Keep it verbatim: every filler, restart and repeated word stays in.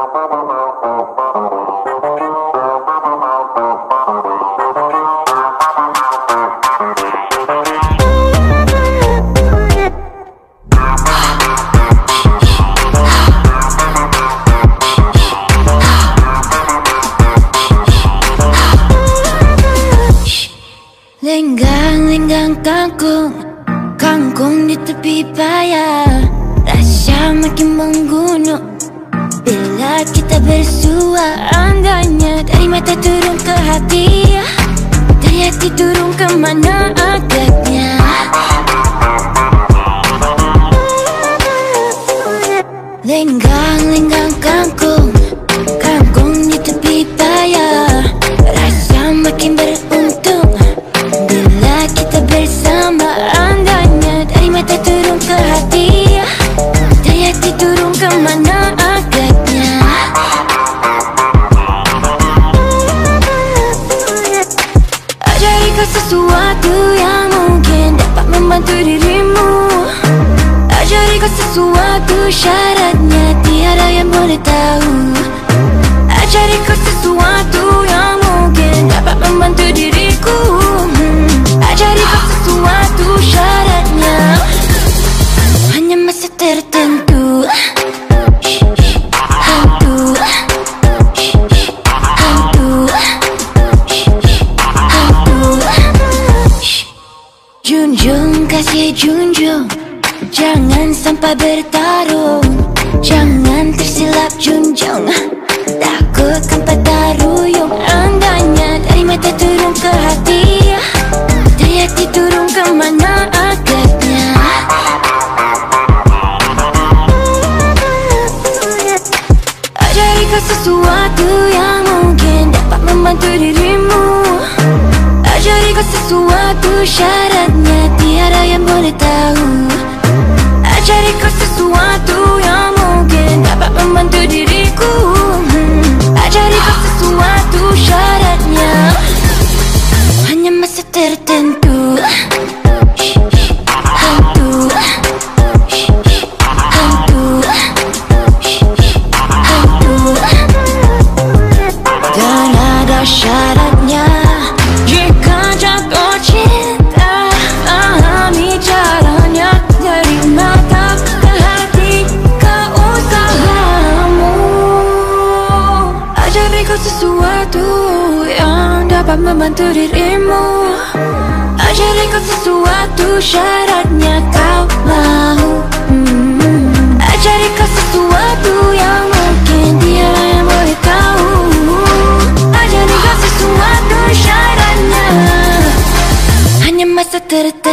Lenggang-lenggang kangkung, kangkung di tepi paya. Rasa makin menggunung bila kita bersua. Andainya dari mata turun ke hati, dari hati turun ke mana agaknya. Lenggang-lenggang kangkung, kangkung di tepi paya. Rasa makin beruntung bila kita bersama. Andainya dari mata turun ke hati, dari hati turun ke mana agaknya. Ajari kau sesuatu yang mungkin dapat membantu dirimu. Ajari kau sesuatu, syaratnya tiada yang boleh tahu. Ajari kau sesuatu yang mungkin dapat membantu diriku. Ajari kau sesuatu, syaratnya hanya masa tertentu. Tentu, tentu, tentu. Junjung, kasih junjung, jangan sampai bertarung. Jangan tersilap junjung, takutkan patah ruyung. Andainya dari mata turun ke hati, dari hati turun ke mana agaknya. Ajari kau sesuatu yang mungkin dapat membantu dirimu. Ajari kau sesuatu, syaratnya tiada yang boleh tahu. Ajari kau sesuatu yang mungkin dapat membantu diriku. Ajari kau sesuatu, syaratnya hanya masa tertentu. Tentu, tentu, tentu. Dan ada syaratnya. Jika jatuh cinta, pahami caranya. Dari mata ke hati, ke usahamu. Ajari kau sesuatu yang dapat membantu dirimu. Ajari kau sesuatu, syaratnya kau mau. hmm. Ajari kau sesuatu yang mungkin tiada yang boleh tahu. Ajari kau sesuatu, syaratnya hanya masa tertentu.